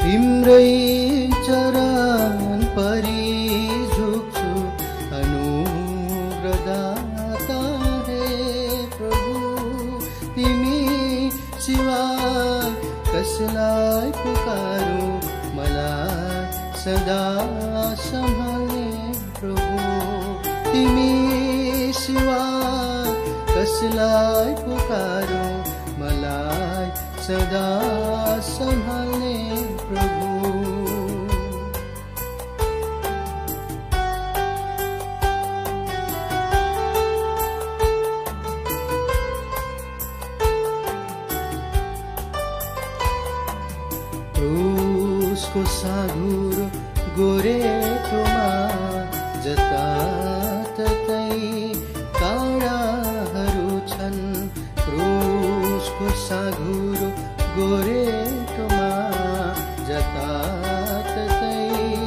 तिम्रै चरण परि झुक्छु अनुग्रहदाता हे प्रभु। तिमी सिवा कसलाई पुकारू, मलाई सदा सम्हाल्ने प्रभु। तिमी सिवा कसलाई पुकारू, मलाई सदा सम्हाल्ने प्रभु। क्रुसको साँघुरो गोरेटोमा जताततै काँडाहरू छन्। क्रुसको साँघुरो गोरेटोमा जताततै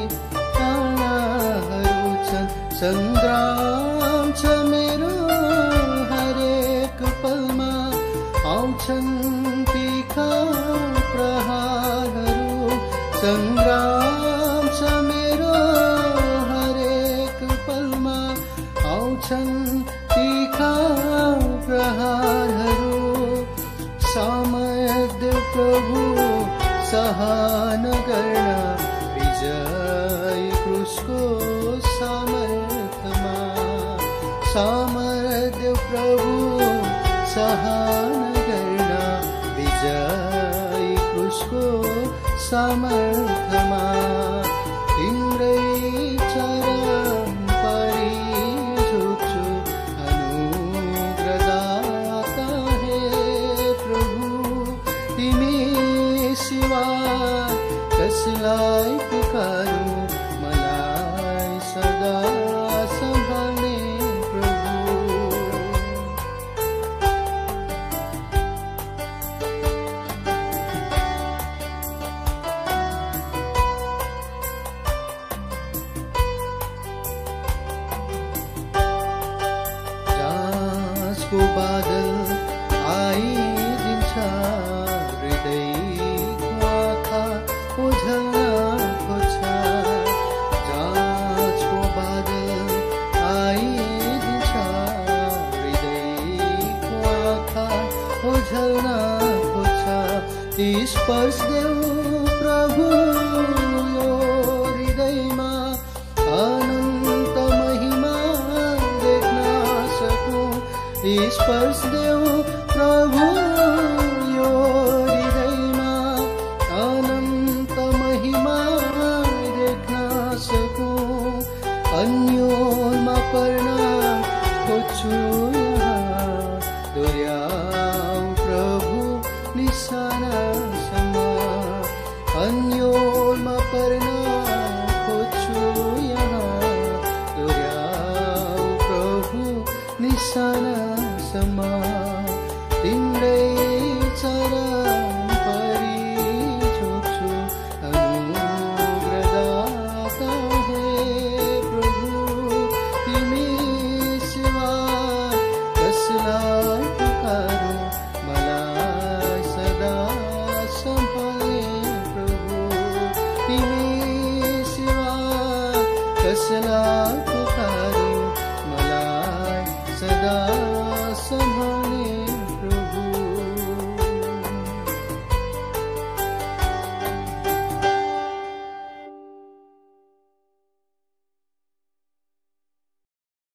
काँडाहरू छन्। सङ्ग्राम छ मेरो हरेक पलमा, आउँछन् तीखा प्रहारहरू। सङ्ग्राम छ मेरो हरेक पलमा, आउँछन् तीखा प्रहारहरू। सामर्थ्य प्रभु सहन गर्न, विजय क्रुसको सामर्थ्यमा। सामर्थ्य प्रभु सहन गर्न, विजय क्रुसको सामर्थ्यमा। तिम्रै चरण परि झुक्छु अनुग्रहदाता हे प्रभु। तिमी सिवा कसलाई पुकारू, मलाई सदा सम्हाल्ने प्रभु। जाँचको बादल आइदिन्छ, हृदयको आँखा ओझल्न खोज्छ। जाँचको बादल आइदिन्छ, हृदयको आँखा ओझल्न खोज्छ। स्पर्श देऊ प्रभु यो हृदयमा, अनन्त महिमा देख्न सकूं। स्पर्श देऊ प्रभु यो हृदयमा, अनन्त महिमा देख्न सकूं। अन्योलमा पर्न खोज्छु यहाँ, दोहोऱ्याऊ प्रभु निशानासम्म। अन्योलमा पर्न खोज्छु यहाँ, दोहोऱ्याऊ प्रभु निशाना